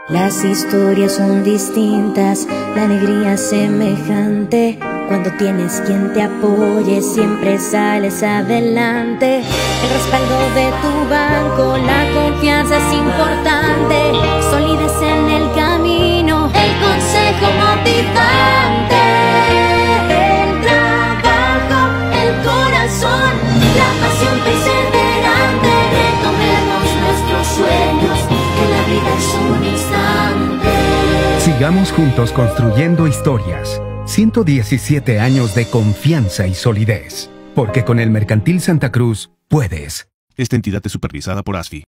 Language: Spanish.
Las historias son distintas, la alegría es semejante. Cuando tienes quien te apoye, siempre sales adelante. El respaldo de tu banco, la confianza es importante. Solidez en el camino, el consejo motivante. El trabajo, el corazón, la pasión perseverante. Retomemos nuestros sueños, que la vida es un instante. Sigamos juntos construyendo historias. 117 años de confianza y solidez. Porque con el Mercantil Santa Cruz puedes. Esta entidad es supervisada por ASFI.